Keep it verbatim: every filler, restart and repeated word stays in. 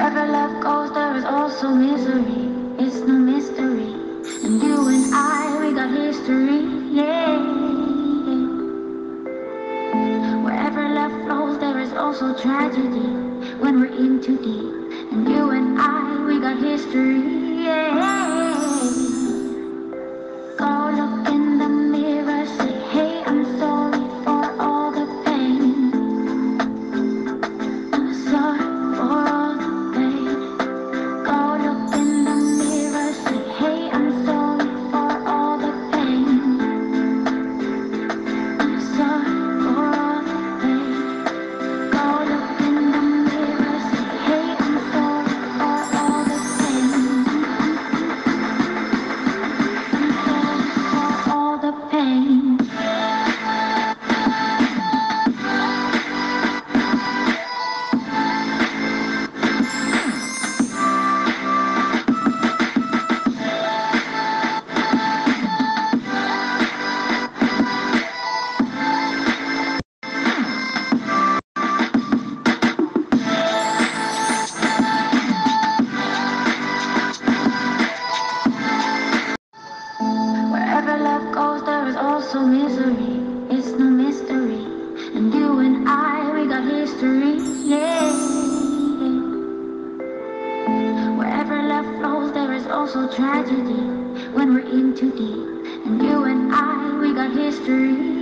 Wherever love goes, there is also misery. It's no mystery. And you and I, we got history. Yeah. Wherever love flows, there is also tragedy. When we're in too deep. And you and I, we got history. Yeah. Go look in the mirror, say, hey, I'm sorry for all the pain. I'm sorry for all the pain. Go look in the mirror, say, hey, I'm sorry for all the pain. I'm sorry for all the pain. Go look in the mirror, say, hey, I'm sorry for all the pain. I'm sorry for all the pain. Wherever love goes, there is also misery. It's no mystery. And you and I, we got history. Yeah. Wherever love flows, there is also tragedy. When we're in too deep. And you and I, we got history.